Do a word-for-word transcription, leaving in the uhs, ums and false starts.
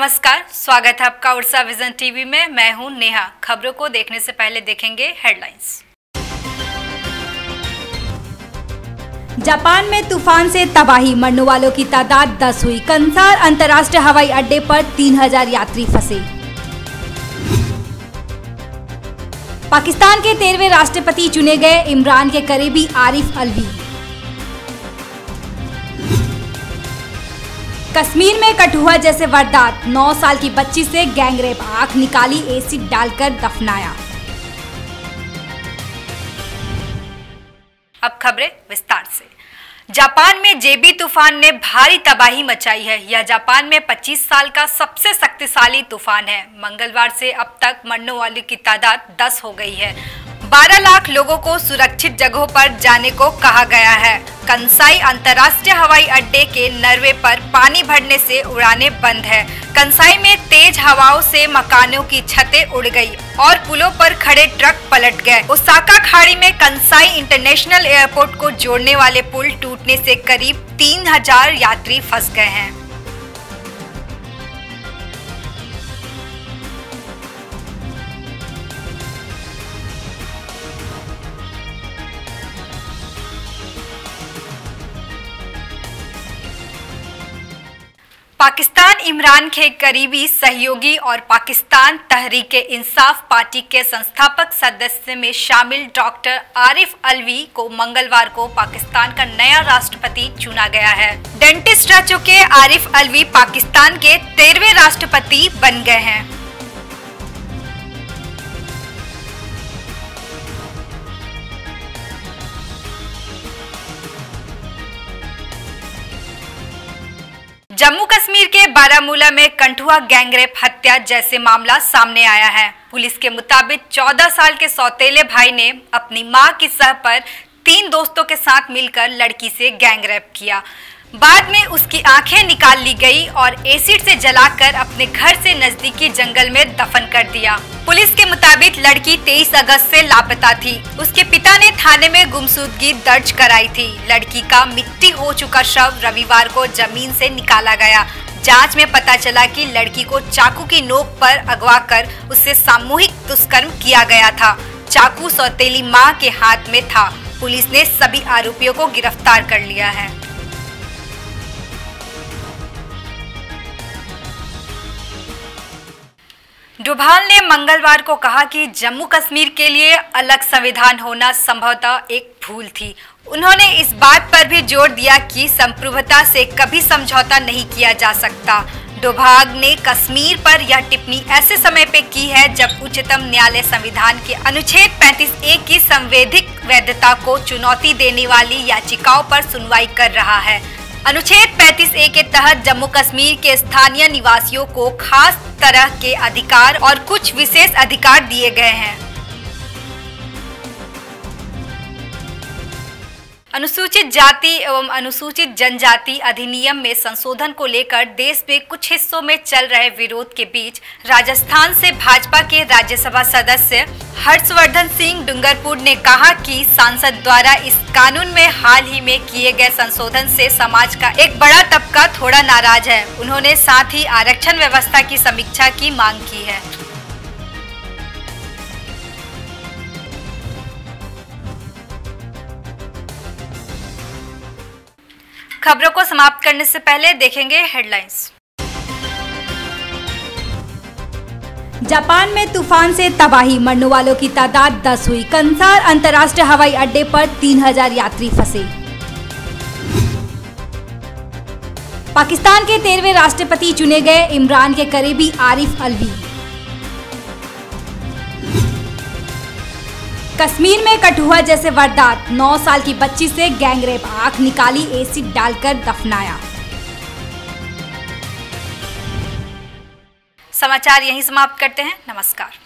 नमस्कार, स्वागत है आपका उड़सा विजन टीवी में। मैं हूं नेहा। खबरों को देखने से पहले देखेंगे हेडलाइंस। जापान में तूफान से तबाही, मरने वालों की तादाद दस हुई। कंसार अंतर्राष्ट्रीय हवाई अड्डे पर तीन हजार यात्री फंसे। पाकिस्तान के तेरहवें राष्ट्रपति चुने गए, इमरान के करीबी आरिफ अलवी। कश्मीर में कठुआ जैसे वारदात, नौ साल की बच्ची से गैंगरेप, आंख निकाली, एसिड डालकर दफनाया। अब खबरें विस्तार से। जापान में जेबी तूफान ने भारी तबाही मचाई है। यह जापान में पच्चीस साल का सबसे शक्तिशाली तूफान है। मंगलवार से अब तक मरने वालों की तादाद दस हो गई है। बारह लाख लोगों को सुरक्षित जगहों पर जाने को कहा गया है। कंसाई अंतर्राष्ट्रीय हवाई अड्डे के नरवे पर पानी भरने से उड़ानें बंद है। कंसाई में तेज हवाओं से मकानों की छतें उड़ गई और पुलों पर खड़े ट्रक पलट गए। ओसाका खाड़ी में कंसाई इंटरनेशनल एयरपोर्ट को जोड़ने वाले पुल टूटने से करीब तीन हजार यात्री फंस गए हैं। पाकिस्तान इमरान के करीबी सहयोगी और पाकिस्तान तहरीक इंसाफ पार्टी के संस्थापक सदस्य में शामिल डॉक्टर आरिफ अलवी को मंगलवार को पाकिस्तान का नया राष्ट्रपति चुना गया है। डेंटिस्ट रह चुके आरिफ अलवी पाकिस्तान के तेरहवें राष्ट्रपति बन गए हैं। जम्मू कश्मीर के बारामूला में कंठुआ गैंगरेप हत्या जैसे मामला सामने आया है। पुलिस के मुताबिक चौदह साल के सौतेले भाई ने अपनी मां की सह पर तीन दोस्तों के साथ मिलकर लड़की से गैंगरेप किया। बाद में उसकी आंखें निकाल ली गई और एसिड से जलाकर अपने घर से नजदीकी जंगल में दफन कर दिया। पुलिस के मुताबिक लड़की तेईस अगस्त से लापता थी। उसके पिता ने थाने में गुमशुदगी दर्ज कराई थी। लड़की का मिट्टी हो चुका शव रविवार को जमीन से निकाला गया। जांच में पता चला कि लड़की को चाकू की नोक पर अगवा कर उससे सामूहिक दुष्कर्म किया गया था। चाकू सौतेली मां के हाथ में था। पुलिस ने सभी आरोपियों को गिरफ्तार कर लिया है। डोभाल ने मंगलवार को कहा कि जम्मू कश्मीर के लिए अलग संविधान होना संभवतः एक भूल थी। उन्होंने इस बात पर भी जोर दिया कि संप्रभुता से कभी समझौता नहीं किया जा सकता। डोभाल ने कश्मीर पर यह टिप्पणी ऐसे समय पे की है जब उच्चतम न्यायालय संविधान के अनुच्छेद पैंतीस ए की संवैधानिक वैधता को चुनौती देने वाली याचिकाओं पर सुनवाई कर रहा है। अनुच्छेद पैंतीस ए के तहत जम्मू कश्मीर के स्थानीय निवासियों को खास तरह के अधिकार और कुछ विशेष अधिकार दिए गए हैं। अनुसूचित जाति एवं अनुसूचित जनजाति अधिनियम में संशोधन को लेकर देश में कुछ हिस्सों में चल रहे विरोध के बीच राजस्थान से भाजपा के राज्यसभा सदस्य हर्षवर्धन सिंह डूंगरपुर ने कहा कि सांसद द्वारा इस कानून में हाल ही में किए गए संशोधन से समाज का एक बड़ा तबका थोड़ा नाराज है। उन्होंने साथ ही आरक्षण व्यवस्था की समीक्षा की मांग की है। खबरों को समाप्त करने से पहले देखेंगे हेडलाइंस। जापान में तूफान से तबाही, मरने वालों की तादाद दस हुई। कंसार अंतर्राष्ट्रीय हवाई अड्डे पर तीन हजार यात्री फंसे। पाकिस्तान के तेरहवें राष्ट्रपति चुने गए, इमरान के करीबी आरिफ अलवी। कश्मीर में कठुआ जैसे वारदात, नौ साल की बच्ची से गैंगरेप, आंख निकाली, एसिड डालकर दफनाया। समाचार यहीं समाप्त करते हैं। नमस्कार।